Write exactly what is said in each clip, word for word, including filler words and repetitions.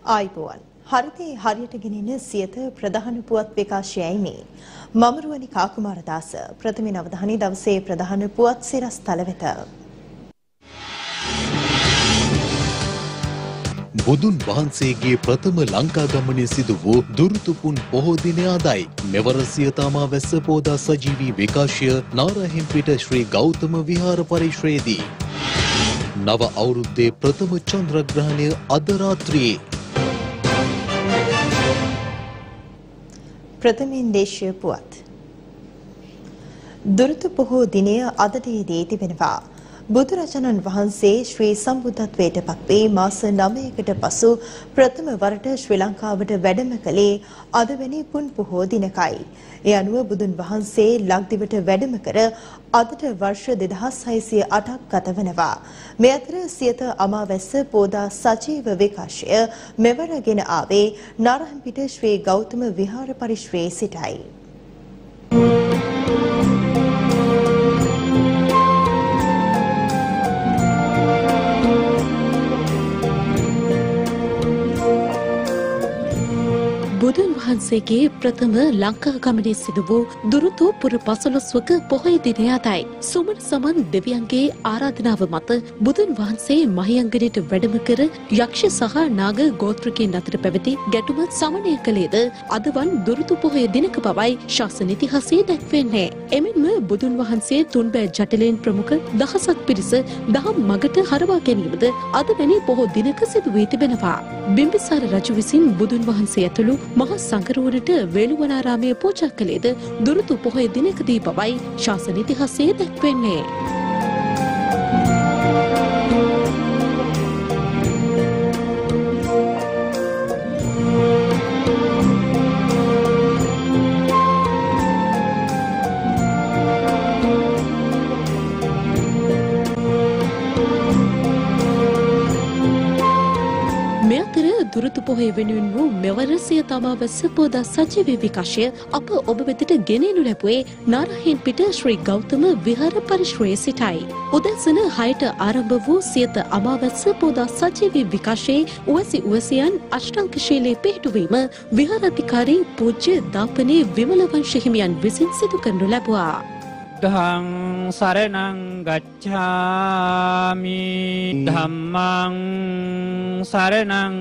ආයිබෝවන් හරිතේ හරියට ගෙනෙන සියත ප්‍රධාන පුවත් විකාශයයි මේ මම රුවනි කාකුමාරදාස ප්‍රථම අවධානය දවසේ ප්‍රධාන පුවත් සිරස් තල වෙත බුදුන් වහන්සේගේ ප්‍රථම ලංකා ගමනේ සිදු වූ දුරුතුපුන් පොහෝ දිනය අදයි. මෙවර සියත අමාවැස්ස පෝදා සජීවී විකාශය නාරහෙම්පිට ශ්‍රී ගෞතම විහාර පරිශ්‍රයේදී නව අවුරුද්දේ ප්‍රථම චන්ද්‍රග්‍රහණය අද රාත්‍රියේ ප්‍රථමයෙන් දේශීය පුවත් දුරුතු පොහෝ දිනය අදටදී තිබෙනවා. බුදුරජාණන් වහන්සේ ශ්‍රී සම්බුද්ධත්වයට පත්වී මාස නවයකට පසු ප්‍රථම වරට ශ්‍රී ලංකාවට වැඩම කළේ අදවැනි පුන් පොහෝ දිනකයි. ඒ අනුව බුදුන් වහන්සේ ලක්දිවට වැඩම කර අදට වර්ෂ දෙදහස් හයසිය අටක් ගත වනවා. මේ අතර සියත අමාවැස්ස පෝදා සජීව විකාශය මෙවර ගෙන ආවේ නාරහෙම්පිට ශ්‍රී ගෞතම විහාර පරිශ්‍රයේ සිටයි. බුදුන් වහන්සේගේ ප්‍රථම ලංකා ගමනේ සිදු වූ දුරුතු පුර පසළොස්වක පොහොය දිනය අදයි. සුමන සමන් දෙවියන්ගේ ආරාධනාව මත බුදුන් වහන්සේ මහියංගනයට වැඩම කර යක්ෂ සහ නාග ගෝත්‍රිකයන් අතර පැවති ගැටුමත් සමනය කළේද අදවන් දුරුතු පොහොය දිනක බවයි ශාසන ඉතිහාසයේ දැක්වෙන්නේ. එමෙන්ම බුදුන් වහන්සේ තුන්බෑ ජටිලයෙන් ප්‍රමුඛ දහසක් පිරිස දහම් මගට හරවා ගැනීමද අදවැනි පොහෝ දිනක සිදු වී තිබෙනවා. බිම්බිසාර රජු විසින් බුදුන් වහන්සේ ඇතුළු මහා සංඝරුවනට වේළුවනාරාමයේ පූජා කළේද දුරුතු පොහොය දිනකදී බවයි ශාසන ඉතිහාසයේ දැක්වෙන්නේ. දුරුතු පොහොය වෙනුවෙන් වූ මෙවර සියත අමාවැස්ස පෝදා සජීවී විකාශය අප ඔබ වෙතට ගෙනෙනු ලැබුවේ නාරහෙම්පිට ශ්‍රී ගෞතම විහාර පරිශ්‍රයේ සිටයි. උදැසන හයට ආරම්භ වූ සියත අමාවැස්ස පෝදා සජීවී විකාශයේ උවැසි උවැසියන් අෂ්ටාංග ශීලයේ පිහිටුවීම විහාරාධිකාරී පූජ්‍ය දාපනේ විමල වංශ හිමියන් විසින් සිදු කරනු ලැබුවා. ධම්මං සරණං ගච්ඡාමි ධම්මං සරණං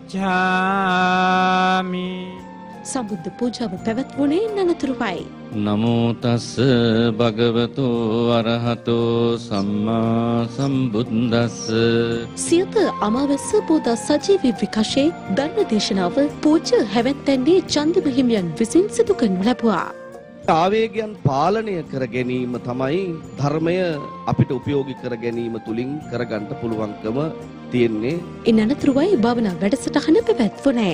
ගච්ඡාමි. සම්බුද්ධ පූජාව පැවැත්වුණේ නනතුරුවයි. නමෝ තස් භගවතු අරහතෝ සම්මා සම්බුද්දස්ස. සියත අමාවැස්ස පෝදා සජීවී විකාශයේ ධර්ම දේශනාව පූජ්‍ය හැවැත්තැන්නේ චන්දිම හිමියන් විසින් සිදු කරනු ලැබුවා. ආවේගයන් පාලනය කර ගැනීම තමයි ධර්මය අපිට උපයෝගී කර ගැනීම තුලින් කරගන්න පුළුවන්කම තියෙන්නේ. ඉන් අනතුරුවයි භාවනා වැඩසටහන පැවැත්වුණේ.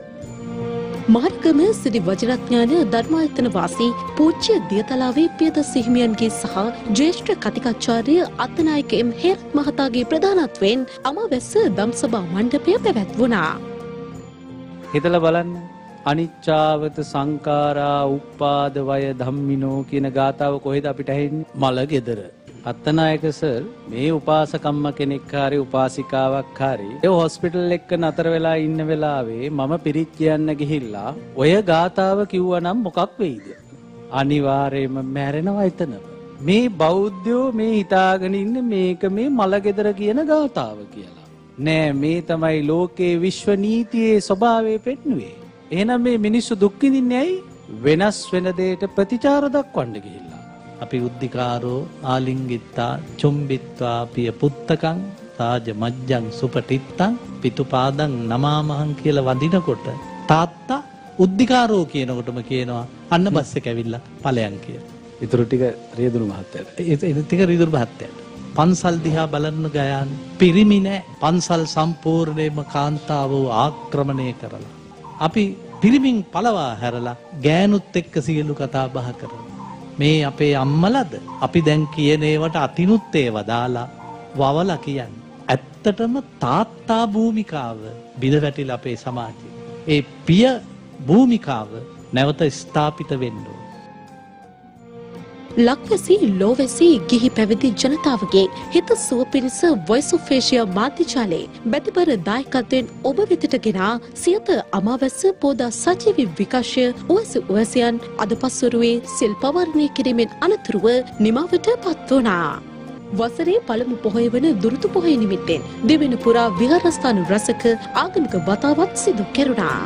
මාර්ගම සිරි වජිරඥාන ධර්මායතන වාසී පූජ්‍ය දියතලාවේ පියදස් හිමියන්ගේ සහ ජ්‍යෙෂ්ඨ කතිකාචාර්ය අත්තනායක එම් හේරත් මහතාගේ ප්‍රධානත්වයෙන් අමාවැස්ස දම්සභා මණ්ඩපය පැවැත්වුණා. හිතලා බලන්න අනිච්චාවත සංකාරා උප්පාද වය ධම්මිනෝ කියන ගාතාව කොහෙද අපිට ඇහෙන්නේ? මලගෙදර. අත්තනායක සර් මේ උපාසකම්ම කෙනෙක් හරි උපාසිකාවක් හරි ඒ හොස්පිටල් එක්ක නතර වෙලා ඉන්න වෙලාවේ මම පිරිත් කියන්න ගිහිල්ලා ඔය ගාතාව කිව්වනම් මොකක් වෙයිද? අනිවාර්යයෙන්ම මැරෙනවා එතන. මේ බෞද්ධයෝ මේ හිතාගෙන ඉන්නේ මේක මේ මලගෙදර කියන ගාතාව කියලා. නෑ මේ තමයි ලෝකේ විශ්ව නීතියේ ස්වභාවය පෙන්නුවේ. එහෙනම් මේ මිනිස්සු දුක් විඳින්නේ ඇයි? වෙනස් වෙන දෙයට ප්‍රතිචාර දක්වන්න ගිහිල්ලා. අපි උද්ධිකාරෝ ආලිංගිත්තා චුම්බිත්වා පිය පුත්තකං රාජ මජ්ජං සුපටිත්තං පිතුපාදං නමාමහං කියලා වඳිනකොට තාත්තා උද්ධිකාරෝ කියනකොටම කියනවා අන්න බස් එක ඇවිල්ලා ඵලයන් කියලා. ඊටු ටික රියදුරු මහත්තයාට. ඒ ටික රියදුරු මහත්තයාට. පන්සල් දිහා බලන්න ගයන් පිරිමි නෑ. පන්සල් සම්පූර්ණයෙන්ම කාන්තාවව ආක්‍රමණය කරලා අපි පිරිමින් පළවා හැරලා ගෑනුත් එක්ක සියලු කතා බහ කරනවා. මේ අපේ අම්මලද අපි දැන් කියන ඒවට අතිනුත් ඒව දාලා වවලා කියන්නේ. ඇත්තටම තාත්තා භූමිකාව බිඳ වැටිලා අපේ සමාජයේ. ඒ පිය භූමිකාව නැවත ස්ථාපිත වෙන්න ඕන. ලක්වැසි ලෝවැසි ගිහි පැවිදි ජනතාවගේ හිත සුව පිණිස වොයිස් ඔෆ් ඒෂියා මාධ්‍යජාලයේ බැතිබර දායකත්වයෙන් ඔබ වෙතට ගෙනා සියත අමාවැස්ස පෝදා සජීවී විකාශය උවැසි උවැසියන් අද පස්වරුවේ සිල් පවර්ණය කිරීමෙන් අනතුරුව නිමවට පත් වුණා. වසරේ පළමු පොහොය වන දුරුතු පොහොය නිමිත්තෙන් දෙවෙනි පුරා විහාරස්ථාන රැසක ආගමික වතාවත් සිදු කෙරුණා.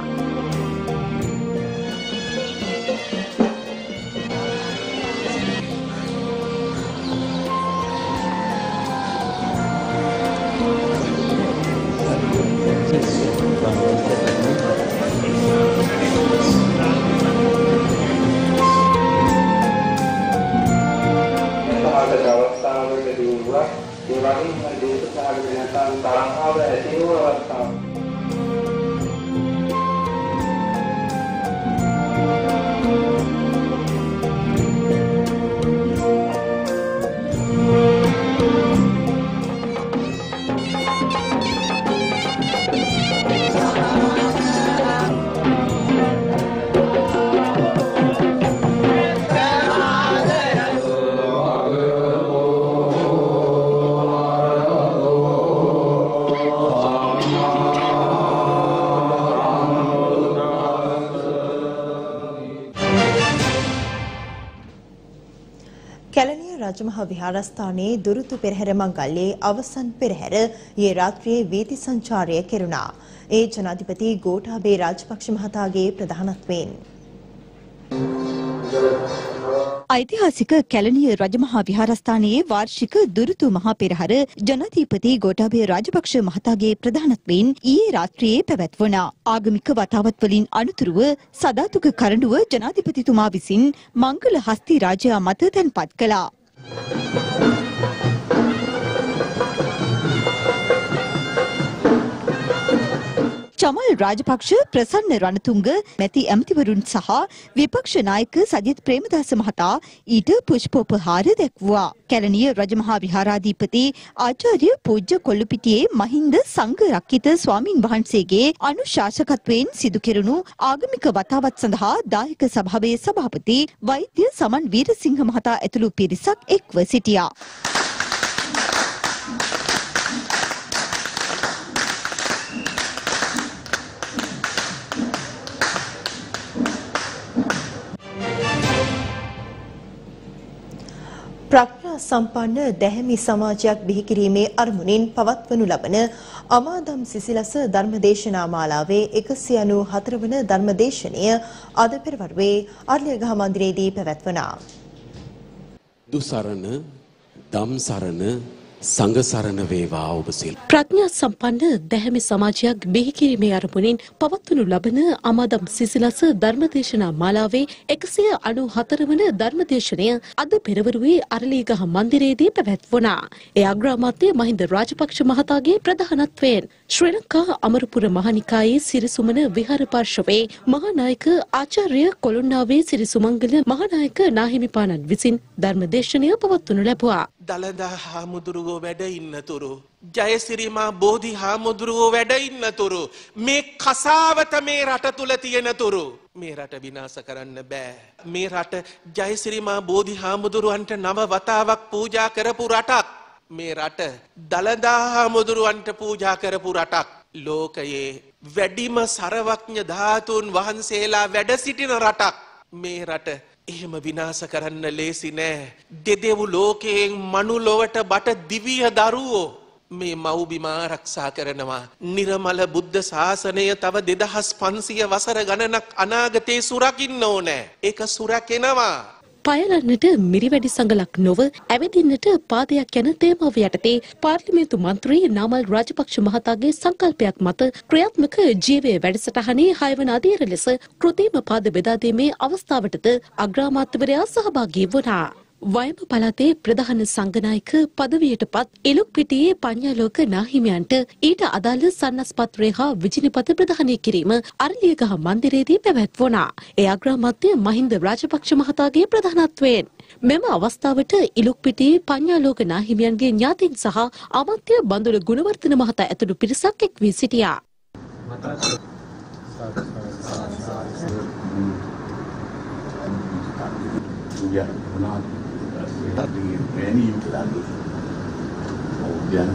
රජමහා විහාරස්ථානයේ දුරුතු පෙරහැර මංගල්‍යයේ අවසන් පෙරහැර ඊයේ රාත්‍රියේ වීථි සංචාරය කෙරුණා. ඒ ජනාධිපති ගෝඨාභය රාජපක්ෂ මහතාගේ ප්‍රධානත්වයෙන්. ඓතිහාසික කැලණිය රජමහා විහාරස්ථානයේ වාර්ෂික දුරුතු මහා පෙරහර ජනාධිපති ගෝඨාභය රාජපක්ෂ මහතාගේ ප්‍රධානත්වයෙන් ඊයේ රාත්‍රියේ පැවැත්වුණා. ආගමික වතාවත් වලින් අනුතුරුව සදාතුක කරඬුව ජනාධිපතිතුමා විසින් මංගල හස්ති රාජයා මත තැන්පත් කළා. චමල් රාජපක්ෂ, ප්‍රසන්න රණතුංග මැති ඇමතිවරුන් සහ විපක්ෂ නායක සජිත් ප්‍රේමදාස මහතා ඊට පුෂ්පෝපහාර දැක්වුවා. කැලණිය රජමහා විහාරාධිපති ආචාර්ය පූජ්‍ය කොල්ලුපිටියේ මහින්ද සංඝ රක්කිත ස්වාමින් වහන්සේගේ අනුශාසකත්වයෙන් සිදු කෙරුණු ආගමික වතාවත් සඳහා දායක සභාවේ සභාපති වෛද්‍ය සමන් වීරසිංහ මහතා ඇතුළු පිරිසක් එක්ව සිටියා. ප්‍රඥා සම්පන්න දැහැමි සමාජයක් බිහි කිරීමේ අරමුණින් පවත්වනු ලබන අමාදම් සිසිලස ධර්මදේශනා මාලාවේ එකසිය අනූහතර වන ධර්මදේශනය අද පෙරවරුවේ අරලියගහ මන්දිරයේදී පැවැත්වුණා. දුසරණ, ධම්සරණ, සංඝසරණ වේවා ඔබ සිල්. ප්‍රඥා සම්පන්න දැහැමි සමාජයක් බිහි කිරීමේ අරමුණින් පවත්වනු ලබන අමාදම් සිසිලස ධර්මදේශනා මාලාවේ එකසිය අනූහතර වන ධර්මදේශනය අද පෙරවරුවේ අරලියගහ මන්දිරයේදී පැවැත්වුණා. ඒ අග්‍රාමාත්‍ය මහින්ද රාජපක්ෂ මහතාගේ ප්‍රධානත්වයෙන් ශ්‍රී ලංකා අමරපුර මහනිකායේ සිරිසුමන විහාර පාර්ශවයේ මහානායක ආචාර්ය කොළුන්නාවේ සිරිසුමංගල මහානායක නාහිමිපාණන් විසින් ධර්මදේශනය පවත්වනු ලැබුවා. දළදා හාමුදුරුවෝ වැඩ ඉන්නතුරු ජයසිරිමා බෝධි හාමුදුරුවෝ වැඩ ඉන්නතුරු මේ කසාවත මේ රට තුල තියෙනතුරු මේ රට විනාශ කරන්න බෑ. මේ රට ජයසිරිමා බෝධි හාමුදුරුවන්ට නව වතාවක් පූජා කරපු රටක්. මේ රට දළදා හාමුදුරුවන්ට පූජා කරපු රටක්. ලෝකයේ වැඩිම සර්වඥ ධාතුන් වහන්සේලා වැඩ සිටින රටක්. මේ රට එහෙම විනාශ කරන්න ලේසි නෑ. දෙදෙව් ලෝකයෙන් මනුලොවට බට දිවිය දරුවෝ මේ මව්බිම ආරක්ෂා කරනවා. නිර්මල බුද්ධ ශාසනය තව දෙදහස් පන්සිය වසර ගණනක් අනාගතේ සුරකින්න ඕනෑ. ඒක සුරකිනවා. පයලන්නට මිරිවැඩි සඟලක් නොව ඇවිදින්නට පාදයක් යන තේමාව යටතේ පාර්ලිමේන්තු මන්ත්‍රී නාමල් රාජපක්ෂ මහතාගේ සංකල්පයක් මත ක්‍රියාත්මක ජීවය වැඩසටහනේ හයවන අදියර ලෙස කෘත්‍රිම පාද බෙදා දීමේ අවස්ථාවටද අග්‍රාමාත්‍යවරයා සහභාගී වුණා. වයඹ පළාතේ ප්‍රධාන සංඝනායක පදවියට පත් ඉලුක්පිටියේ පඤ්ඤාලෝක නාහිමියන්ට ඊට අදාළ සන්නස්පත්‍රය හා විජිනිපත ප්‍රදානය කිරීම අරලියගහ මන්දිරයේදී පැවැත්වුණා. ඒ අග්‍රාමාත්‍ය මහින්ද රාජපක්ෂ මහතාගේ ප්‍රධානත්වයෙන් මෙම අවස්ථාවට ඉලුක්පිටියේ පඤ්ඤාලෝක නාහිමියන්ගේ ඥාතීන් සහ අමාත්‍ය බන්දුල ගුණවර්ධන මහතා ඇතුළු පිරිසක් එක් වී සිටියා. tadi training itu lagi. Kemudian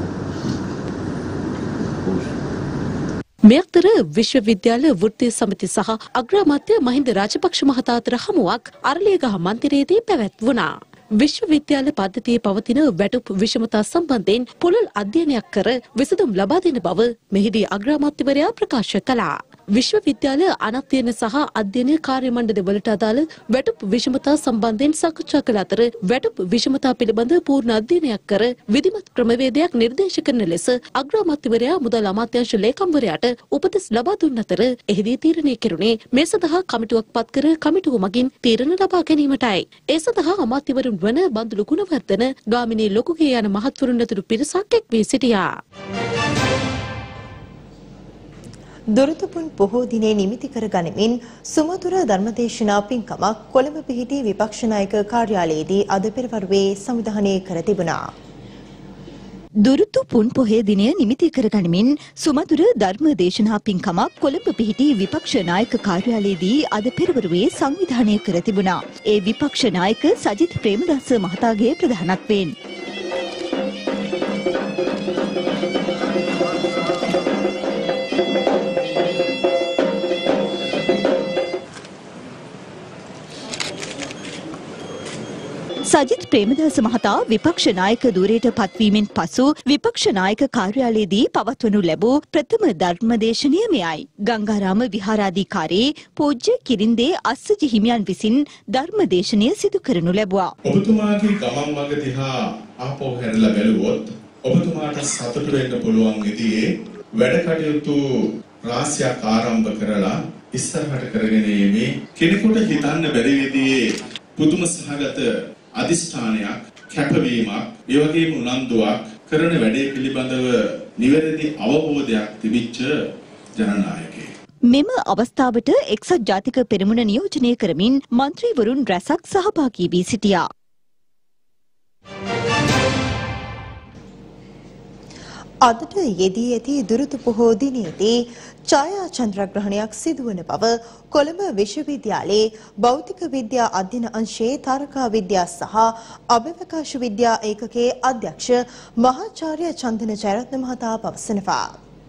මේ අතර විශ්වවිද්‍යාල වෘත්තීය සමිති සහ අග්‍රාමාත්‍ය මහින්ද රාජපක්ෂ මහතා අතර හමුවක් අරලියගහ මන්දිරයේදී පැවැත්වුණා. විශ්වවිද්‍යාල පද්ධතියේ පවතින වැටුප් විෂමතා සම්බන්ධයෙන් පුළුල් අධ්‍යයනයක් කර විසඳුම් ලබා දෙන බව මෙහිදී අග්‍රාමාත්‍යවරයා ප්‍රකාශ කළා. විශ්වවිද්‍යාල අනධ්‍යයන සහ අධ්‍යයන කාර්ය මණ්ඩලවලට අදාළ වැටුප් විෂමතා සම්බන්ධයෙන් සාකච්ඡා කළ අතර වැටුප් විෂමතා පිළිබඳ පූර්ණ අධ්‍යයනයක් කර විධිමත් ක්‍රමවේදයක් නිර්දේශ කරන ලෙස අග්‍රාමාත්‍යවරයා මුදල් අමාත්‍යාංශ ලේකම්වරයාට උපදෙස් ලබා දුන් අතර එහිදී තීරණය කෙරුණේ මේ සඳහා කමිටුවක් පත් කර කමිටුව මගින් තීරණ ලබා ගැනීමටයි. ඒ සඳහා අමාත්‍යවරුන් වන බන්දුලු ගුණවර්ධන, ගාමිණී ලොකුගේ යන මහත්වරුන් ඇතුළු පිරිසක් එක් වී සිටියා. දුරතුපුන් පොහෝ දිනේ නිමිති කර ගනිමින් සුමధుර ධර්මදේශනා පින්කමක් කොළඹ පිහිටි විපක්ෂ නායක කාර්යාලයේදී අද පෙරවරුවේ සංවිධානය කර තිබුණා. දුරුතු පුන් පොහේ දිනය නිමිති කර ගනිමින් සුමధుර ධර්ම දේශනා පින්කමක් කොළඹ පිහිටි විපක්ෂ නායක කාර්යාලයේදී අද පෙරවරුවේ සංවිධානය කර තිබුණා. ඒ විපක්ෂ නායක සජිත් ප්‍රේමදාස මහතාගේ ප්‍රධානත්වයෙන් සජිත් ප්‍රේමදාස මහතා විපක්ෂ නායක ධුරයට පත්වීමෙන් පසු විපක්ෂ නායක කාර්යාලයේදී පවත්වනු ලැබූ ප්‍රථම ධර්මදේශනය මෙයයි. ගංගාරාම විහාරාධිකාරී පූජ්‍ය කිරින්දේ අස්සජි හිමියන් විසින් ධර්මදේශනය සිදු කරනු ලැබුවා. ඔබතුමාගේ ගමන් මඟ දිහා ආපහු හැරලා බැලුවොත් ඔබතුමාට සතුටු වෙන්න පුළුවන් විදිහේ වැඩ කටයුතු රාශියක් ආරම්භ කරලා ඉස්සරහට කරගෙන යීමේ කෙනෙකුට හිතන්න බැරි විදිහේ පුදුම සහගත අදිෂ්ඨානයක්, කැපවීමක්, ඒ වගේම උනන්දුවක් කරන වැඩේ පිළිබඳව නිවැරදි අවබෝධයක් තිබිච්ච ජනනායකයෙක්. මෙම අවස්ථාවට එක්සත් ජාතික පෙරමුණ නියෝජනය කරමින් මන්ත්‍රීවරුන් රැසක් සහභාගී වී සිටියා. අදට යෙදී ඇති දුරුතු පොහෝ දිනේදී ඡායා චන්ද්‍රග්‍රහණයක් සිදුවන බව කොළඹ විශ්වවිද්‍යාලයේ භෞතික විද්‍යා අධ්‍යයන අංශයේ තාරකා විද්‍යා සහ අභ්‍යවකාශ විද්‍යා ඒකකයේ අධ්‍යක්ෂ මහාචාර්ය චන්දන ජයරත්න මහතා පවසනවා.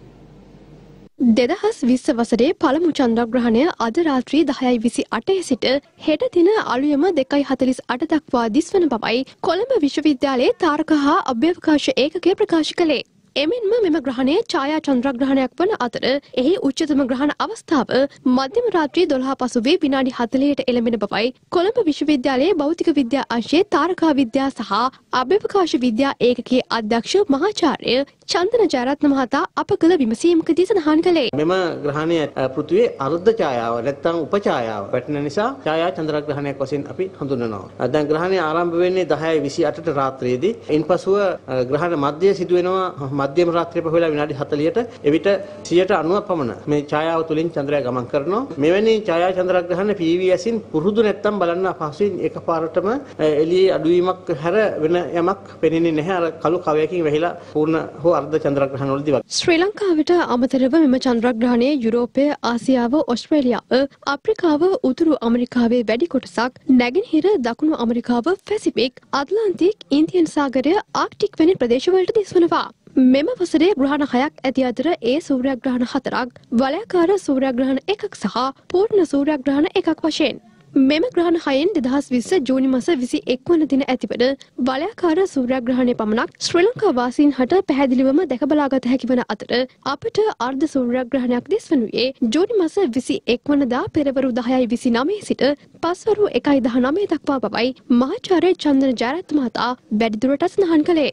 දෙදහස් විස්ස වසරේ පළමු චන්ද්‍රග්‍රහණය අද රාත්‍රී දහයයි විසි අටේ සිට හෙට දින අලුයම දෙකයි හතලිස් අට දක්වා දිස්වන බවයි කොළඹ විශ්වවිද්‍යාලයේ තාරක හා අභ්‍යවකාශ ඒකකය ප්‍රකාශ කළේ. එමෙන්ම මෙම ග්‍රහණය ඡායා චන්ද්‍රග්‍රහණයක් වන අතර එහි උච්චතම ග්‍රහණ අවස්ථාව මධ්‍යම රාත්‍රී දොළහ පසුවේ විනාඩි හතළිහට එළඹෙන බවයි කොළඹ විශ්වවිද්‍යාලයේ භෞතික විද්‍යා අංශයේ තාරකා විද්‍යා සහ අභ්‍යවකාශ විද්‍යා ඒකකයේ අධ්‍යක්ෂ මහාචාර්ය චන්දන ජයරත්න මහතා අප කළ විමසීමකදී සඳහන් කළේ. මෙම ග්‍රහණය පෘථිවියේ අර්ධ ඡායාව නැත්නම් උපඡායාව වැටෙන නිසා ඡායා චන්ද්‍රග්‍රහණයක් වශයෙන් අපි හඳුන්වනවා. දැන් ග්‍රහණය ආරම්භ වෙන්නේ දහයයි විසි අටට රාත්‍රියේදී. ඉන්පසුව ග්‍රහණ මධ්‍යය සිදු වෙනවා මධ්‍යම රාත්‍රිය පහුවෙලා විනාඩි හතළිහට. එවිට සියයට අනූව පමණ මේ ඡායාව තුලින් චන්ද්‍රයා ගමන් කරනවා. මෙවැනි ඡායා චන්ද්‍රග්‍රහණ පී වී ඇසින් පුරුදු නැත්තම් බලන්න අපහසුයි. එකපාරටම එළියේ අඩුවීමක් හැර වෙන යමක් පෙනෙන්නේ නැහැ. අර කළු කවයකින් වැහිලා පූර්ණ හෝ අර්ධ චන්ද්‍රග්‍රහණ වලදී වගේ. ශ්‍රී ලංකාවට අමතරව මෙම චන්ද්‍රග්‍රහණය යුරෝපය, ආසියාව, ඔස්ට්‍රේලියාව, අප්‍රිකාව, උතුරු ඇමරිකාවේ වැඩි කොටසක්, නැගෙනහිර දකුණු ඇමරිකාව, පැසිෆික්, අට්ලාන්ටික්, ඉන්දියන් සාගරය, ආර්ක්ටික් වැනි ප්‍රදේශවලට දිස්වනවා. මෙම වසරේ ග්‍රහණ හයක් ඇති අතර ඒ සූර්යග්‍රහණ හතරක්, වලයාකාර සූර්යග්‍රහණ එකක් සහ පූර්ණ සූර්යග්‍රහණ එකක් වශයෙන්. මෙම ග්‍රහණ හයෙන් දෙදහස් විස්ස ජූනි මාස විසි එක් වන දින ඇතිවන වලයාකාර සූර්යග්‍රහණය පමණක් ශ්‍රී ලංකා වාසීන් හට පැහැදිලිවම දැක බලාගත හැකි වන අතර අපට අර්ධ සූර්යග්‍රහණයක් දිස්වනුයේ ජූනි මාස විසි එක් වනදා පෙරවරු දහයයි විසි නවයේ සිට පස්වරු එකයි දහනවය දක්වා බවයි මහාචාර්ය චන්දන ජයරත්න මහතා වැඩිදුරටත් සඳහන් කළේ.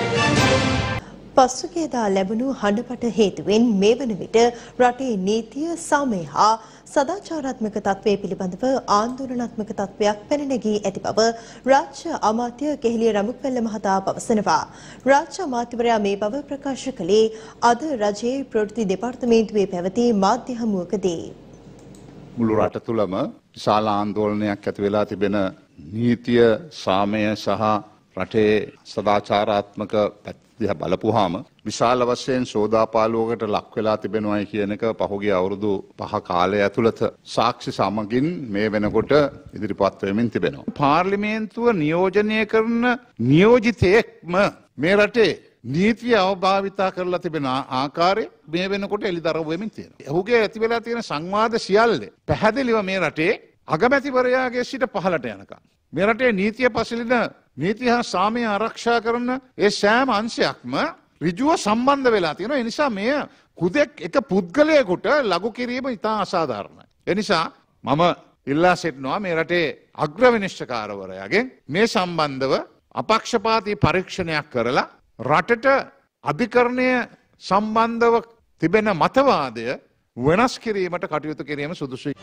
පසුගියදා ලැබුණු හඬපට හේතුවෙන් මේ වන විට රටේ නීතිය, සාමය හා සදාචාරාත්මක තත්ත්වය පිළිබඳව ආන්දෝලනාත්මක තත්ත්වයක් පැන නැගී ඇති බව රාජ්‍ය අමාත්‍ය කෙහෙලිය රඹුක්වැල්ල මහතා පවසනවා. රාජ්‍ය අමාත්‍යවරයා මේ බව ප්‍රකාශ කළේ අද රජයේ ප්‍රවෘත්ති දෙපාර්තමේන්තුවේ පැවති මාධ්‍ය හමුවකදී. මුළු රට තුළම විශාල ආందోලනයක් ඇති වෙලා තිබෙන නීතිය, සාමය සහ රටේ සදාචාරාත්මක දිහා බලපුවාම විශාල වශයෙන් සෝදාපාලුවකට ලක් වෙලා තිබෙනවායි කියන එක පහුගිය අවුරුදු පහ කාලය ඇතුළත සාක්ෂි සමගින් මේ වෙනකොට ඉදිරිපත් වෙමින් තිබෙනවා. පාර්ලිමේන්තුව නියෝජනය කරන නියෝජිතයෙක්ම මේ රටේ නීතිය අවභාවිතා කරලා තිබෙන ආකාරය මේ වෙනකොට එළිදරව් වෙමින් තියෙනවා. ඔහුගේ ඇති වෙලා තියෙන සංවාද සියල්ල පැහැදිලිව මේ රටේ අගමැතිවරයාගේ සිට පහළට යනකම් මේ රටේ නීතිය පසලින නීතිය හා සාමය ආරක්ෂා කරන ඒ සෑම අංශයක්ම ඍජුව සම්බන්ධ වෙලා තියෙනවා. ඒ නිසා මේ කුදෙක් එක පුද්ගලයෙකුට ලඝු කිරීම ඉතා අසාධාරණයි. ඒ නිසා මම ඉල්ලා සිටිනවා මේ රටේ අග්‍ර විනිශ්චයකාරවරයාගෙන් මේ සම්බන්ධව අපක්ෂපාතී පරීක්ෂණයක් කරලා රටට අධිකරණය සම්බන්ධව තිබෙන මතවාදය වෙනස් කිරීමට කටයුතු කිරීම සුදුසුයි.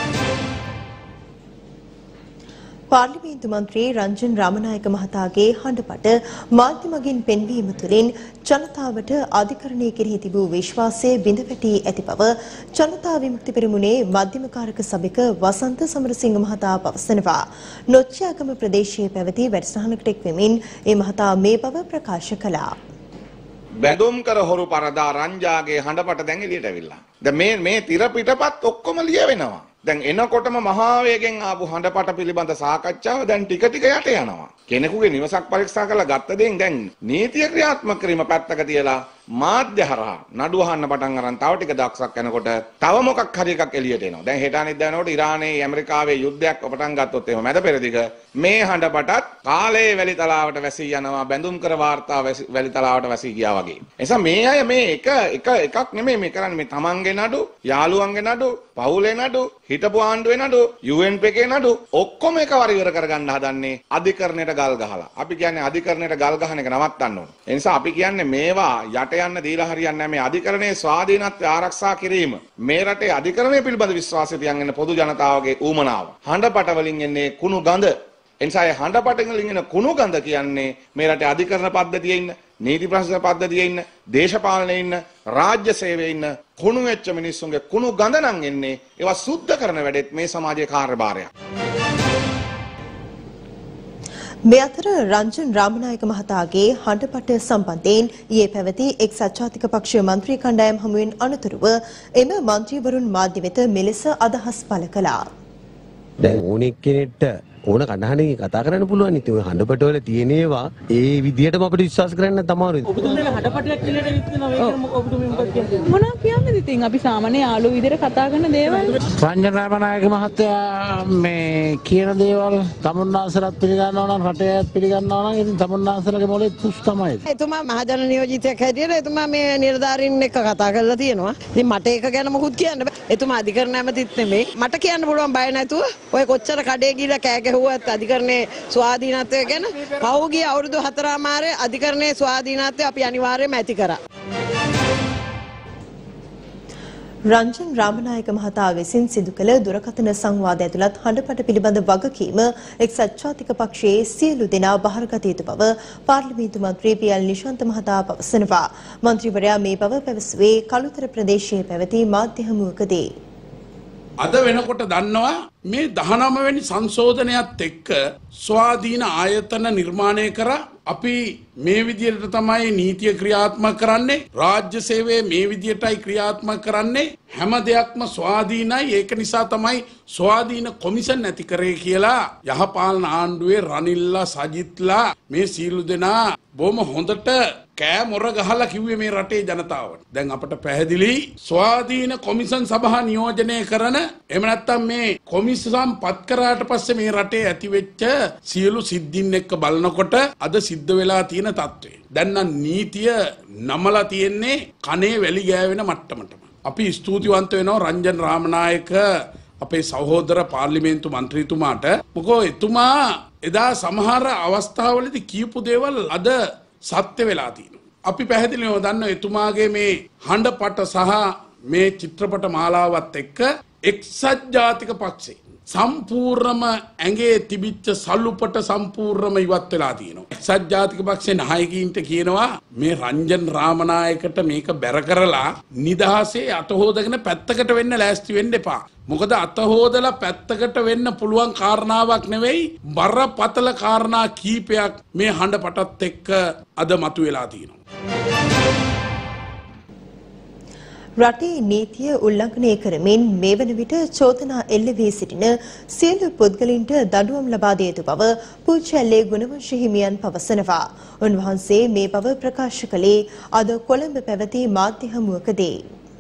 පාර්ලිමේන්තු මන්ත්‍රී රංජන් රාමනායක මහතාගේ හඬපට මාධ්‍ය මගින් පෙන්වීම තුළින් ජනතාවට අධිකරණය කෙරෙහි තිබූ විශ්වාසය බිඳ වැටී ඇති බව ජනතා විමුක්ති පෙරමුණේ මධ්‍යම කාරක සභික වසන්ත සමරසිංහ මහතා පවසනවා. නොච්චියාගම ප්‍රදේශයේ පැවති වැඩසටහනකට එක් වෙමින් ඒ මහතා මේ බව ප්‍රකාශ කළා. බැඳුම් කර හොරු පරදා රංජාගේ හඬපට දැන් එළියට ඇවිල්ලා. දැන් මේ මේ තිර පිටපත් ඔක්කොම ලියවෙනවා. දැන් එනකොටම මහා වේගෙන් ආපු හඬපට පිළිබඳ සාකච්ඡාව දැන් ටික ටික යට යනවා. කෙනෙකුගේ නිවසක් පරීක්ෂා කරලා ගත්ත දෙයින් දැන් නීතිය ක්‍රියාත්මක කිරීම පැත්තක තියලා මාධ්‍ය හරහා නඩු අහන්න පටන් අරන් තව ටික දවසක් යනකොට තව මොකක් හරි එකක් එළියට එනවා. දැන් හෙට අනිද්දා වෙනකොට ඉරානයේ ඇමරිකාවේ යුද්ධයක් පටන් ගත්තොත් එහෙම මැද පෙරදිග මේ හඬපටත් කාලේ වැලි තලාවට වැසී යනවා. බැඳුම් කර වාර්තා වැලි තලාවට වැසී ගියා වගේ. එනිසා මේ අය මේ එක එක එකක් නෙමෙයි මේ කරන්නේ. මේ තමන්ගේ නඩු, යාළුවන්ගේ නඩු, පවුලේ නඩු, හිටපු ආණ්ඩුවේ නඩු, යූ එන් පී එකේ නඩු ඔක්කොම එකවර ඉවර කරගන්න හදන්නේ අධිකරණයට ගල් ගහලා. අපි කියන්නේ අධිකරණයට ගල් ගහන එක නවත්තන්න ඕන. ඒ නිසා අපි කියන්නේ මේවා යට යන්න දීලා හරියන්නේ නැහැ. මේ අධිකරණයේ ස්වාධීනත්වය ආරක්ෂා කිරීම මේ රටේ අධිකරණය පිළිබඳ විශ්වාසය තියන් පොදු ජනතාවගේ ඌමනාව. හඬපට වලින් එන්නේ කුණු ගඳ. ඒ නිසා ඒ හඬපට වලින් එන කුණු ගඳ කියන්නේ මේ රටේ අධිකරණ පද්ධතියේ ඉන්න, නීති ප්‍රශාසන පද්ධතියේ ඉන්න, දේශපාලනයේ ඉන්න, රාජ්‍ය සේවයේ ඉන්න කුණු වෙච්ච මිනිස්සුන්ගේ කුණු ගඳ නම් එන්නේ ඒවා සුද්ධ කරන වැඩෙත් මේ සමාජයේ කාර්යභාරයක්. මේ අතර රංජන් රාමනායක මහතාගේ හඬපට සම්බන්ධයෙන් ඊයේ පැවති එක්සත් ජාතික පක්ෂ මන්ත්‍රී කණ්ඩායම් හමුවෙන් අනතුරුව එම මන්ත්‍රීවරුන් මාධ්‍ය වෙත මෙලෙස අදහස් පළ කළා. දැන් ඕනෙක් කෙනෙක්ට ඕන කණ්ඩායමකින් කතා කරන්න පුළුවන්. ඉතින් ඔය හඬපට වල තියෙන ඒවා ඒ විදිහටම අපිට විශ්වාස කරන්න තමයි. ඔබතුමාලා හඬපටයක් කියලා දෙවිත්නවා මේක ඔබතුමී මොකක්ද කියන්නේ? මොනවා කියන්නේ ඉතින් අපි සාමාන්‍ය යාළුවෝ විදිහට කතා කරන දේවල්. රංජන් රාමනායක මහත්තයා මේ කියන දේවල් තමුන්නාන්සලත් පිළිගන්නවා නම් රටේත් පිළිගන්නවා නම් ඉතින් තමුන්නාන්සලගේ මොලේ තුස් තමයි. එතුමා මහජන නියෝජිතයෙක් හැටියට එතුමා මේ නිලධාරීන් එක්ක කතා කරලා තියෙනවා. ඉතින් මට ඒක ගැන මොකුත් කියන්න බෑ. එතුමා අධිකරණ ඇමතිත් නෙමෙයි. මට කියන්න පුළුවන් බය නැතුව ඔය කොච්චර කඩේ ගිහලා කෑ ගැහුවත් අධිකරණයේ ස්වාධීනත්වය ගැන පහුගිය අවුරුදු හතරමාරේ අධිකරණයේ ස්වාධීනත්වය අපි අනිවාර්යයෙන්ම ඇති කරා. රංජන් රාමනායක මහතා විසින් සිදු කළ දුරකථන සංවාද ඇතුළත් හඬපට පිළිබඳ වගකීම එක්සත් ජාතික පක්ෂයේ සියලු දෙනා බහරගත යුතු බව පාර්ලිමේන්තු මන්ත්‍රී පී.එල්. නිශාන්ත මහතා පවසනවා. මන්ත්‍රීවරයා මේ බව පැවසුවේ කළුතර ප්‍රදේශයේ පැවති මාධ්‍ය හමුවකදී. අද වෙනකොට දන්නවා මේ දහනවය වෙනි සංශෝධනයත් එක්ක ස්වාධීන ආයතන නිර්මාණය කරා. අපි මේ විදියට තමයි නීතිය ක්‍රියාත්මක කරන්නේ. රාජ්‍ය සේවය මේ විදියටයි ක්‍රියාත්මක කරන්නේ. හැම දෙයක්ම ස්වාධීනයි. ඒක නිසා තමයි ස්වාධීන කොමිෂන් නැති කරේ කියලා යහපාලන ආණ්ඩුවේ රනිල්ලා සජිත්ලා මේ සීලු දෙනා බොහොම හොඳට කෑ මොර ගහලා කිව්වේ මේ රටේ ජනතාවට. දැන් අපට පැහැදිලි ස්වාධීන කොමිෂන් සභා නියෝජනය කරන එහෙම නැත්නම් මේ කොමිෂන් පත් කරාට පස්සේ මේ රටේ ඇති වෙච්ච සියලු සිද්ධීන් එක්ක බලනකොට අද සිද්ධ වෙලා තියෙන තත්ත්වය. දැන් නම් නීතිය නමලා තියෙන්නේ කනේ වැලි ගෑවෙන මට්ටමටම. අපි ස්තුතිවන්ත වෙනවා රංජන් රාමනායක අපේ සහෝදර පාර්ලිමේන්තු මන්ත්‍රීතුමාට. මොකෝ එතුමා එදා සමහර අවස්ථාවලදී කියපු දේවල් අද සත්‍ය වෙලා තියෙනවා. අපි පැහැදිලිව දන්නවා එතුමාගේ මේ හඬපට සහ මේ චිත්‍රපට මාලාවත් එක්ක එක්සත් ජාතික පක්ෂේ සම්පූර්ණම ඇඟේ තිබිච්ච සල්ලුපට සම්පූර්ණම ඉවත් වෙලා තියෙනවා. එක්සත් ජාතික පක්ෂේ නායකයින්ට කියනවා මේ රංජන් රාමනායකට මේක බැර කරලා නිදහසේ අත හොදගෙන පැත්තකට වෙන්න ලෑස්ති වෙන්න එපා. මොකද අත හොදලා පැත්තකට වෙන්න පුළුවන් කාරණාවක් නෙවෙයි බරපතල කාරණා කීපයක් මේ හඬපටත් එක්ක අද මතුවලා තියෙනවා. රටේ නීතිය උල්ලංඝනය කරමින් මේ වන විට චෝදනා එල්ල වී සිටින සියලු පුද්ගලින්ට දඬුවම් ලබා දිය යුතු බව පූජ්‍යල්ලේ ගුණවංශ හිමියන් පවසනවා. උන්වහන්සේ මේ බව ප්‍රකාශ කළේ අද කොළඹ පැවති මාධ්‍ය හමුවකදී.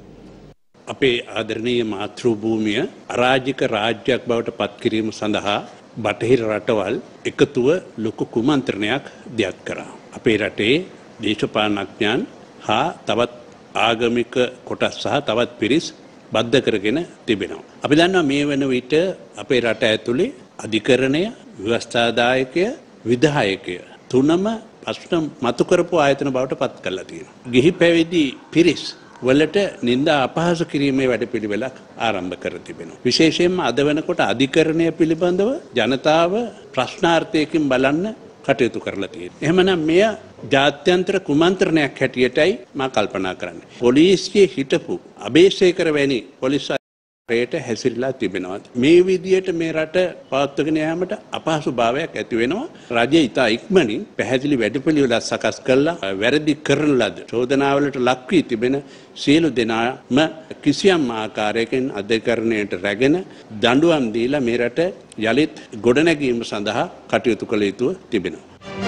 අපේ ආදරණීය මාතෘ භූමිය අරාජික රාජ්‍යයක් බවට පත් කිරීම සඳහා බටහිර රටවල් එකතුව ලොකු කුමන්ත්‍රණයක් දියත් කරා. අපේ රටේ දේශපාලනඥයන් හා තවත් ආගමික කොටස් සහ තවත් පිරිස් බද්ධ කරගෙන තිබෙනවා. අපි දන්නවා මේ වන විට අපේ රට ඇතුලේ අධිකරණය, ව්‍යවස්ථාදායකය, විධායකය තුනම ප්‍රශ්න මතු කරපු ආයතන බවට පත් කරලා තියෙනවා. ගිහි පැවිදි පිරිස් වලට නිന്ദා අපහාස කිරීමේ වැඩපිළිවෙලක් ආරම්භ කර තිබෙනවා. විශේෂයෙන්ම අද වෙනකොට අධිකරණය පිළිබඳව ජනතාව ප්‍රශ්නාර්ථයකින් බලන්න කටයුතු කරලා තියෙනවා. එහෙමනම් මෙය ජාත්‍යන්තර කුමන්ත්‍රණයක් හැටියටයි මා කල්පනා කරන්නේ. පොලිසියේ හිටපු අබේසේකර වැනි පොලිස් රේට හැසිරලා තිබෙනවා. මේ විදියට මේ රට පවත්වාගෙන යාමට අපහසුභාවයක් ඇති වෙනවා. රජය ඉතා ඉක්මනින් පැහැදිලි වැඩපිළිවෙලක් සකස් කළා වැරදි කරන ලද චෝදනාවලට ලක් වී තිබෙන සියලු දෙනාම කිසියම් ආකාරයකින් අධිකරණයට රැගෙන දඬුවම් දීලා මේ රට යලිත් ගොඩනැගීම සඳහා කටයුතු කළ යුතු තිබෙනවා.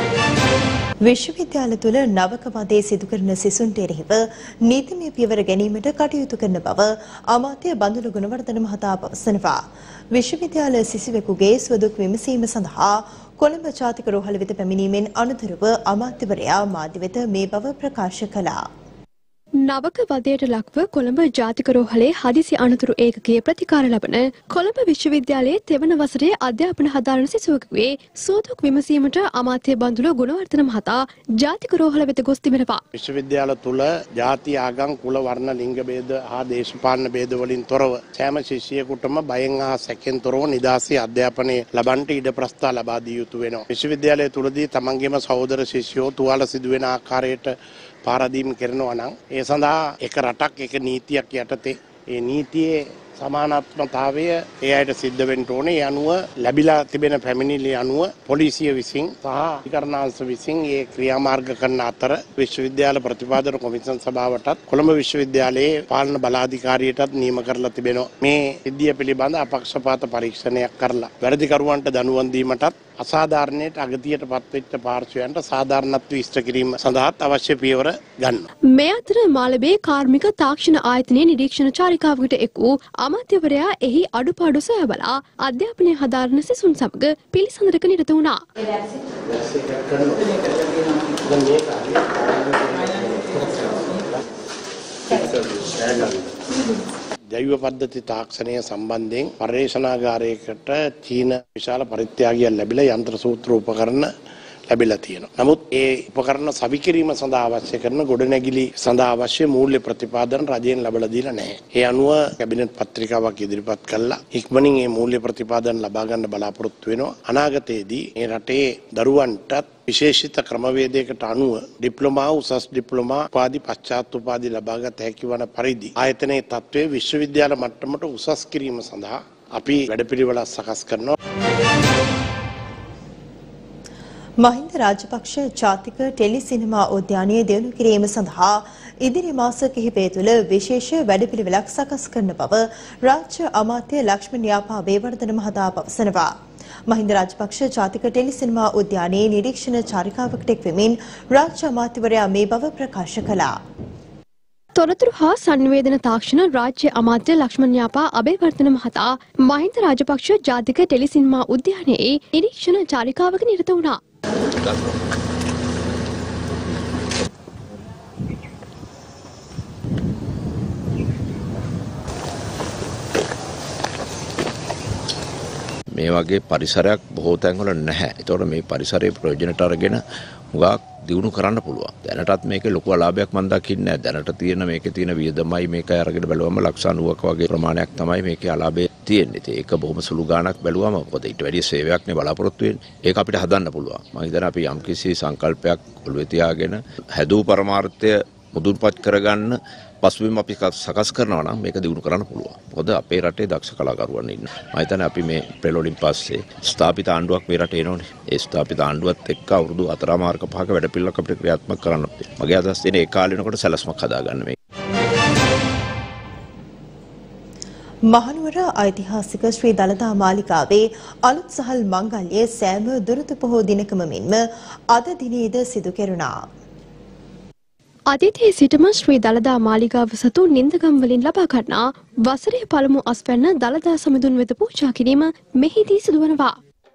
විශ්වවිද්‍යාල තුළ නවක වදේ සිදු කරන සිසුන්ට එරෙහිව නීතිමය පියවර ගැනීමට කටයුතු කරන බව අමාත්‍ය බන්දුල ගුණවර්ධන මහතා පවසනවා. විශ්වවිද්‍යාල සිසුවෙකුගේ සුවදුක් විමසීම සඳහා කොළඹ ජාතික රෝහල වෙත පැමිණීමෙන් අනතුරුව අමාත්‍යවරයා මාධ්‍ය වෙත මේ බව ප්‍රකාශ කළා. නවක වදයට ලක්ව කොළඹ ජාතික රෝහලේ හදිසි අනතුරු ඒකකයේ ප්‍රතිකාර ලබන කොළඹ විශ්වවිද්‍යාලයේ තෙවන වසරේ අධ්‍යාපන හදාරන සිසුවෙකුගේ සුවදුක් විමසීමට අමාත්‍ය බන්දුල ගුණවර්ධන මහතා ජාතික රෝහල වෙත ගොස් තිබෙනවා. විශ්වවිද්‍යාල තුල ජාති ආගම් කුල වර්ණ ලිංග ભેද හා දේශපාලන ભેද වලින් තොරව සෑම ශිෂ්‍යයෙකුටම බයෙන් හා සැකෙන් තොරව නිදහසේ අධ්‍යාපනය ලබන්නට ඉඩ ප්‍රස්ථා ලබා දිය යුතු වෙනවා. විශ්වවිද්‍යාලය තුලදී තමන්ගේම සහෝදර ශිෂ්‍යෝ තුවාල සිදුවෙන ආකාරයට පාරදීම් කරනවා නම් ඒ සඳහා එක රටක් එක නීතියක් යටතේ ඒ නීතියේ සමානාත්මතාවය ඒ අයට සිද්ධ වෙන්න ඕනේ. ඒ අනුව ලැබිලා තිබෙන පැමිණිලි අනුව පොලිසිය විසින් සහ අධිකරණාංශ විසින් ඒ ක්‍රියාමාර්ග කරන අතර විශ්වවිද්‍යාල ප්‍රතිපාදන කොමිෂන් සභාවටත් කොළඹ විශ්වවිද්‍යාලයේ පාලන බලාධිකාරියටත් නියම කරලා තිබෙනවා. මේ සිද්ධිය පිළිබඳ අපක්ෂපාත පරීක්ෂණයක් කරලා වැරදිකරුවන්ට දඬුවම් දීමටත් අසාධාරණයට අගතියට පත්වෙච්ච පාර්ශ්වයන්ට සාධාරණත්වය ඉෂ්ට කිරීම සඳහාත් අවශ්‍ය පියවර ගන්නවා. මේ අතර මාළඹේ කාර්මික තාක්ෂණ ආයතනයේ නිරීක්ෂණ චාරිකාවකට එක් වූ අමාත්‍යවරයා එහි අඩුපාඩු සොයා බලා අධ්‍යාපනය හදාරන සිසුන් සමග පිළිසඳරක නිරත වුණා. ජෛව පද්ධති තාක්ෂණය සම්බන්ධයෙන් පර්යේෂණාගාරයකට චීන විශාල පරිත්‍යාගයක් ලැබිලා යන්ත්‍ර සූත්‍ර උපකරණ ලැබිලා තියෙනවා. නමුත් ඒ උපකරණ සවිකිරීම සඳහා අවශ්‍ය කරන ගොඩනැගිලි සඳහා අවශ්‍ය මූල්‍ය ප්‍රතිපාදන රජයෙන් ලැබලා දීලා නැහැ. ඒ අනුව කැබිනට් පත්‍රිකාවක් ඉදිරිපත් කළා. ඉක්මනින් මේ මූල්‍ය ප්‍රතිපාදන ලබා ගන්න බලාපොරොත්තු වෙනවා. අනාගතයේදී මේ රටේ දරුවන්ටත් විශේෂිත ක්‍රමවේදයකට අනුව ඩිප්ලෝමා උසස් ඩිප්ලෝමා උපාධි පශ්චාත් උපාධි ලබාගත හැකි වන පරිදි ආයතනයේ තත්ත්වය විශ්වවිද්‍යාල මට්ටමට උසස් කිරීම සඳහා අපි වැඩපිළිවෙළක් සකස් කරනවා. මහින්ද රාජපක්ෂ ජාතික ටෙලි සිනමා උද්‍යානය දියුණු කිරීම සඳහා ඉදිරි මාස කිහිපය තුළ විශේෂ වැඩපිළිවෙළක් සකස් කරන බව රාජ්‍ය අමාත්‍ය ලක්ෂ්මන් යාපා වේවර්ධන මහතා පවසනවා. මහින්ද රාජපක්ෂ ජාතික ටෙලි සිනමා උද්‍යානයේ නිරීක්ෂණ චාරිකාවකට එක් වෙමින් රාජ්‍ය අමාත්‍යවරයා මේ බව ප්‍රකාශ කළා. තොරතුරු හා සංවේදන තාක්ෂණ රාජ්‍ය අමාත්‍ය ලක්ෂ්මන් යාපා අබේවර්ධන මහතා මහින්ද රාජපක්ෂ ජාතික ටෙලි සිනමා උද්‍යානයේ නිරීක්ෂණ චාරිකාවක නිරත වුණා. මේ වගේ පරිසරයක් බොහෝ තැන්වල නැහැ. ඒතකොට මේ පරිසරයේ ප්‍රයෝජනට අරගෙන හුඟක් දියුණු කරන්න පුළුවන්. දැනටත් මේකේ ලොකු අලාභයක් මම දකින්නේ නැහැ. දැනට තියෙන මේකේ තියෙන වියදමයි මේක අරගෙන බැලුවම ලක්ෂ නවයක වගේ ප්‍රමාණයක් තමයි මේකේ අලාභය තියෙන්නේ. ඒක බොහොම සුළු ගාණක් බැලුවම මොකද ඊට වැඩි සේවයක් නේ බලාපොරොත්තු වෙන්නේ. ඒක අපිට හදන්න පුළුවන්. මම හිතනවා අපි යම්කිසි සංකල්පයක් ඔළුවේ තියාගෙන හැදූ පරමාර්ථය මුදුන්පත් කරගන්න පසුබිම අපි සකස් කරනවා නම් මේක දිනු කරන්න පුළුවන්. මොකද අපේ රටේ දක්ෂ කලාකරුවන් ඉන්නවා. මම හිතන්නේ අපි මේ පෙරළොලින් පස්සේ ස්ථාපිත ආණ්ඩුවක් මේ රටේ එනෝනේ. ඒ ස්ථාපිත ආණ්ඩුවත් එක්ක අවුරුදු හතරමාරක පහක වැඩපිළිවෙලක් අපිට ක්‍රියාත්මක කරන්න ඕනේ. මගේ අදහස් තියෙන්නේ ඒ කාලේ වෙනකොට සැලැස්මක් හදාගන්න මේක. මහනුවර ඓතිහාසික ශ්‍රී දළදා මාලිගාවේ අලුත් සහල් මංගල්‍යයේ සෑම දුරුතු පොහෝ දිනකම මෙන්ම අද දිනේද සිදු කෙරුණා. අතීතයේ සිටම ශ්‍රී දළදා මාලිගාව සතු නින්දගම් වලින් ලබා ගන්නා වසරේ පළමු අස්වැන්න දළදා සමිඳුන් වෙත පූජා කිරීම මෙහිදී සිදුවනවා.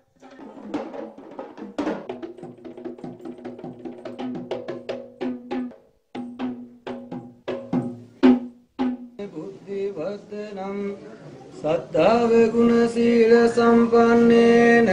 බුද්ධිවර්ධනම් සද්ධාව ගුණ සීල සම්පන්නේන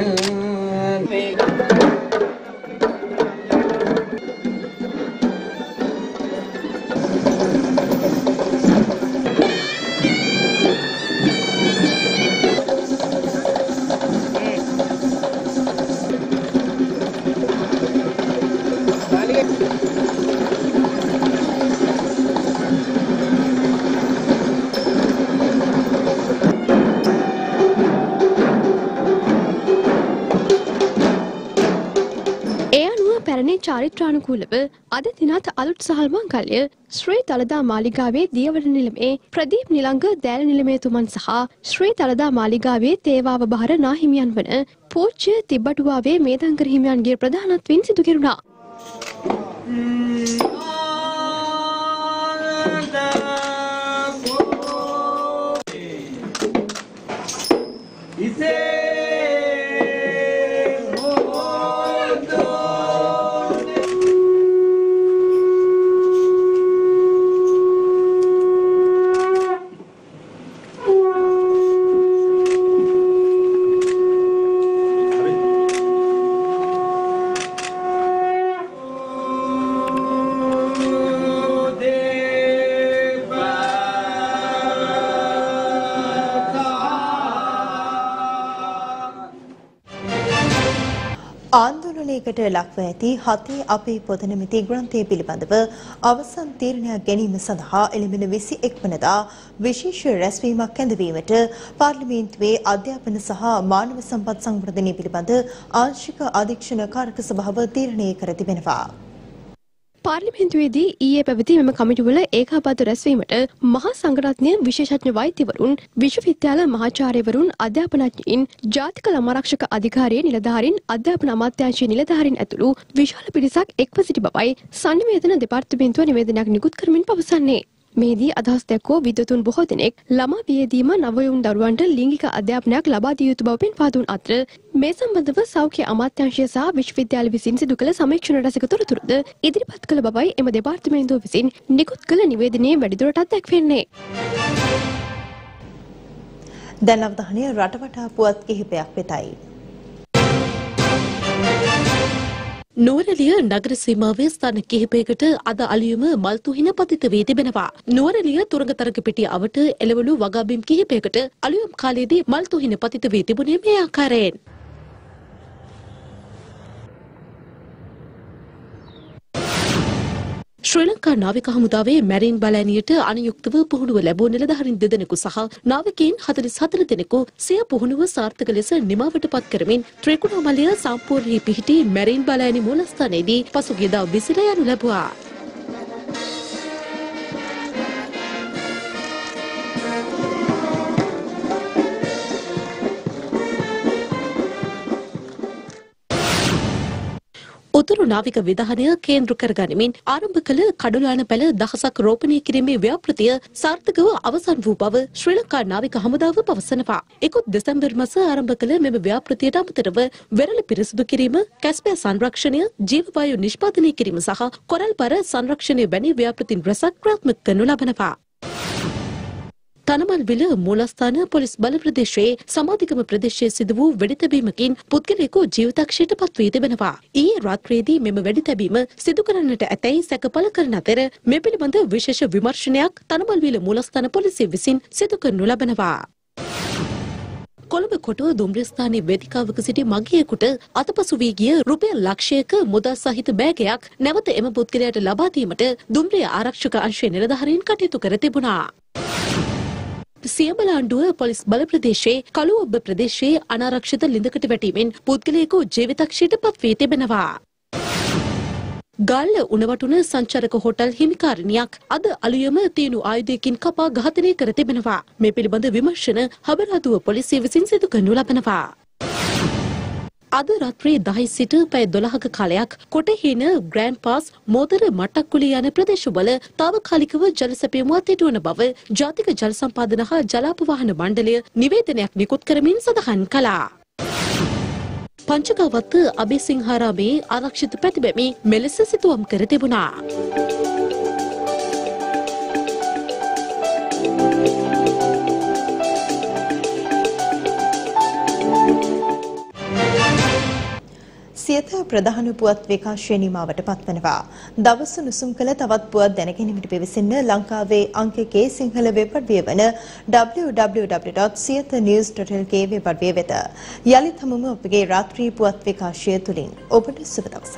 චාරිත්‍රානුකූලව අද දිනත් අලුත් සහල් මංගල්‍ය ශ්‍රී දළදා මාලිගාවේ දියවඩ නිලමේ ප්‍රදීප් නිලංග දෑල නිලමේතුමන් සහ ශ්‍රී දළදා මාලිගාවේ තේවාව බහර නාහිමියන් වන පූජ්‍ය තිබ්බටුවාවේ මේදංකර හිමියන්ගේ ප්‍රධානත්වයෙන් සිදු කෙරුණා. ආන්දෝලනයකට ලක්ව ඇති හතේ අපේ පොත නැමැති ග්‍රන්ථය පිළිබඳව අවසන් තීරණයක් ගැනීම සඳහා එළඹෙන විසි එක් වනදා විශේෂ රැස්වීමක් කැඳවීමට පාර්ලිමේන්තුවේ අධ්‍යාපන සහ මානව සම්පත් සංවර්ධනය පිළිබඳ ආංශික අධීක්ෂණ කාරක සභාව තීරණය කර තිබෙනවා. පාර්ලිමේන්තුවේදී ඊයේ පැවති මෙම කමිටුවල ඒකාබද්ධ රැස්වීමට මහා සංඝරත්නය විශේෂඥ වෛද්‍යවරුන් විශ්වවිද්‍යාල මහාචාර්යවරුන් අධ්‍යාපනඥයින් ජාතික ළමාරක්ෂක අධිකාරියේ නිලධාරීන් අධ්‍යාපන අමාත්‍යාංශයේ නිලධාරීන් ඇතුළු විශාල පිරිසක් එක්ව සිටි බවයි සංනිවේදන දෙපාර්තමේන්තුව නිවේදනයක් නිකුත් කරමින් පවසන්නේ. මෙහිදී අදහස් දැක්වූ විද්වතුන් බොහෝ දෙනෙක් ළමා වියේදීම නවයුන් දරුවන්ට ලිංගික අධ්‍යාපනයක් ලබා දිය යුතු බව පෙන්වා දුන් අතර මේ සම්බන්ධව සෞඛ්‍ය අමාත්‍යාංශය සහ විශ්වවිද්‍යාල විසින් සිදු කළ සමීක්ෂණ රැසක තොරතුරුද ඉදිරිපත් කළ බවයි එම දෙපාර්තමේන්තුව විසින් නිකුත් කළ නිවේදනයේ වැඩිදුරටත් දැක්වෙන්නේ. දැන් අවධානය රටවටා පුවත් කිහිපයක් වෙතයි. නුවරඑළිය නගර සීමාවේ ස්ථාන කිහිපයකට අද අලුයම මල් තුහින පතිත වී තිබෙනවා. නුවරඑළිය තුරංගතරග පිටිය අවට එළවලු වගාබිම් කිහිපයකට අලුයම් කාලයේදී මල් තුහින පතිත වී තිබුණේ මේ ආකාරයෙන්. ශ්‍රී ලංකා නාවික හමුදාවේ මැරීන් බලෑනියට අනුයුක්තව පුහුණුව ලැබූ නිලධාරීන් දෙදෙනෙකු සහ නාවිකයින් හතළිස් හතර දෙනෙකු සිය පුහුණුව සාර්ථක ලෙස නිමාවට පත් කරමින් ත්‍රිකුණාමලය සම්පූර්ණී පිහිටි මැරීන් බලෑනි මූලස්ථානයේදී පසුගියදා විසිර යනු ලැබුවා. උතුරු නාවික විධානය කේන්ද්‍ර කරගනිමින් ආරම්භ කළ කඩුලාන පැල දහසක් රෝපණය කිරීමේ ව්‍යාපෘතිය සාර්ථකව අවසන් වූ බව ශ්‍රී ලංකා නාවික හමුදාව පවසනවා. ඉකුත් දෙසැම්බර් මාස ආරම්භ කළ මෙම ව්‍යාපෘතියට අමතරව වෙරළ පිරිසිදු කිරීම, කැස්පෑ සංරක්ෂණය, ජීවවායු නිෂ්පාදනය කිරීම සහ කොරල් පර සංරක්ෂණය වැනි ව්‍යාපෘතින් රැසක් ක්‍රියාත්මක කරනු ලබනවා. තනමල්විල මූලස්ථාන පොලිස් බල ප්‍රදේශයේ සමාධිගම ප්‍රදේශයේ සිදු වූ වෙඩිතැබීමකින් පුද්ගලයෙකු ජීවිතක්ෂයට පත් වී තිබෙනවා. ඊයේ රාත්‍රියේදී මෙම වෙඩිතැබීම සිදු කරන්නට ඇතැයි සැක පළ කරන අතර මේ පිළිබඳ විශේෂ විමර්ශනයක් තනමල්විල මූලස්ථාන පොලිසිය විසින් සිදු කරනු ලබනවා. කොළඹ කොටුව දුම්රිය ස්ථානයේ වේදිකාවක සිටි මගියෙකුට අතපසු වී ගිය රුපියල් ලක්ෂයක මුදල් සහිත බෑගයක් නැවත එම පුද්ගලයාට ලබා දීමට දුම්රිය ආරක්ෂක අංශයේ නිලධාරීන් කටයුතු කර තිබුණා. සියඹලාණ්ඩුව පොලිස් බල ප්‍රදේශයේ කළුඔබ්බ ප්‍රදේශයේ අනාරක්ෂිත ලිඳකට වැටීමෙන් පුද්ගලයෙකු ජීවිතක්ෂයට පත් වී තිබෙනවා. ගල්ල උණවටුන සංචාරක හෝටල් හිමිකාරණියක් අද අලුයම තියුණු ආයුධයකින් කපා ඝාතනය කර තිබෙනවා. මේ පිළිබඳ විමර්ශන හබරාදුව පොලිසිය විසින් සිදු කරනු ලබනවා. අද රාත්‍රී දහය සිට පැය දොළහක කාලයක් කොටහේන ග්‍රෑන්ඩ් පාස් මෝදර මට්ටක්කුලිය යන ප්‍රදේශවල තාවකාලිකව ජල සැපයුම අත්හිටුවන බව ජාතික ජල සම්පාදන හා ජලාපවාහන මණ්ඩලය නිවේදනයක් නිකුත් කරමින් සඳහන් කළා. පංචගවත්ත අබේසිංහාරාමේ ආරක්ෂිත පැතිබැමි මෙලෙස සිතුවම් කර තිබුණා. සියත ප්‍රධාන පුවත් විකාශය නිමාවට පත්වනවා. දවස උණුසුම් කළ තවත් පුවත් දැනගැනීමට පිවිසෙන්න ලංකාවේ අංක එකේ සිංහල වෙබ් අඩවිය වන W W W dot Siyatha news dot L K web අඩවිය වෙත. යලිත් හමුම ඔබගේ රාත්‍රී පුවත් විකාශය තුලින් ඔබට සුබ දවසක්.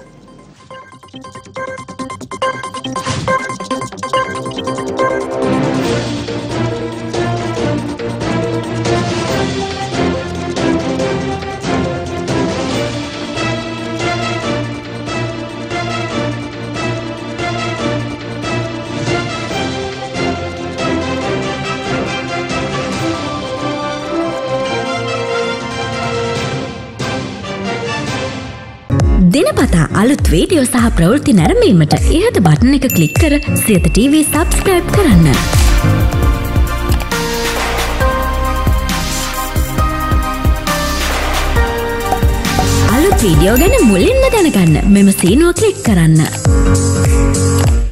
දිනපතා අලුත් වීඩියෝ සහ ප්‍රවෘත්ති නැරඹීමට ඉහත බටන් එක ක්ලික් කර සියත ටීවී සබ්ස්ක්‍රයිබ් කරන්න. අලුත් වීඩියෝ ගැන මුලින්ම දැනගන්න මෙම සීනුව ක්ලික් කරන්න.